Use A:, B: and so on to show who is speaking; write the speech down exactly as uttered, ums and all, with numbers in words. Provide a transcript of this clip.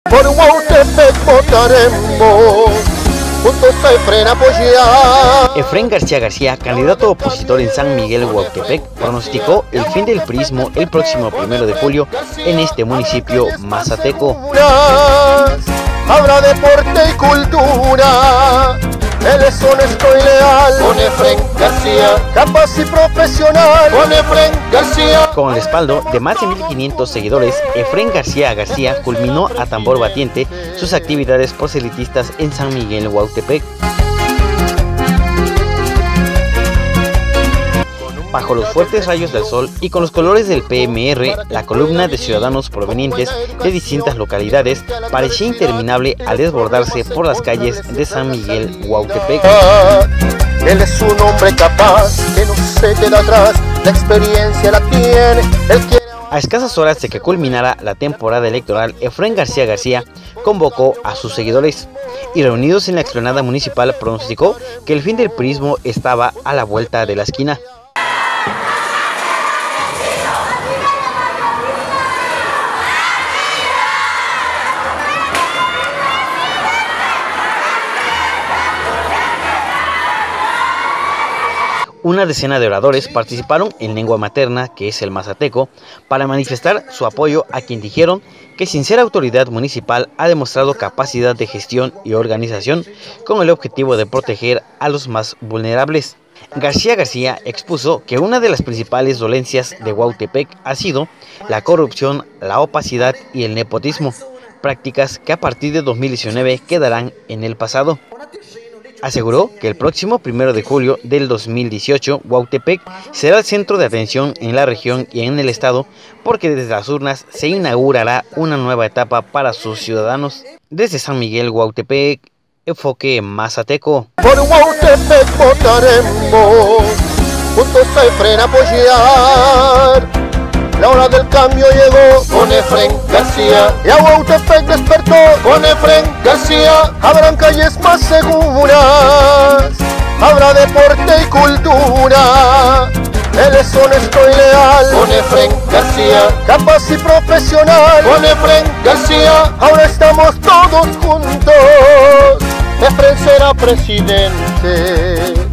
A: por Huautepec votaremos, juntos a Efren apoyar.
B: Efren García García, candidato opositor en San Miguel Huautepec, pronosticó el fin del priismo el próximo primero de julio en este municipio mazateco.
A: Habrá deporte y cultura, él es honesto y leal, con Efren García, capaz y profesional, con Efren García.
B: Con el respaldo de más de mil quinientos seguidores, Efren García García culminó a tambor batiente sus actividades proselitistas en San Miguel Huautepec. Bajo los fuertes rayos del sol y con los colores del P M R, la columna de ciudadanos provenientes de distintas localidades parecía interminable al desbordarse por las calles de San Miguel Huautepec.
A: Él es un hombre capaz que no se queda atrás, la experiencia la tiene, él quiere...
B: A escasas horas de que culminara la temporada electoral, Efren García García convocó a sus seguidores y reunidos en la explanada municipal pronosticó que el fin del priismo estaba a la vuelta de la esquina. Una decena de oradores participaron en lengua materna, que es el mazateco, para manifestar su apoyo a quien dijeron que sin ser autoridad municipal ha demostrado capacidad de gestión y organización con el objetivo de proteger a los más vulnerables. García García expuso que una de las principales dolencias de Huautepec ha sido la corrupción, la opacidad y el nepotismo, prácticas que a partir de dos mil diecinueve quedarán en el pasado. Aseguró que el próximo primero de julio del dos mil dieciocho, Huautepec será el centro de atención en la región y en el estado, porque desde las urnas se inaugurará una nueva etapa para sus ciudadanos. Desde San Miguel Huautepec, enfoque mazateco.
A: Por Huautepec votaremos, juntos a Efren apoyar. La hora del cambio llegó con Efren García, y a Huautepec despertó con Efren García. Habrán calles más seguras, habrá deporte y cultura, él es honesto y leal, con Efren García, capaz y profesional, con Efren García. Ahora estamos todos juntos, Efren será presidente.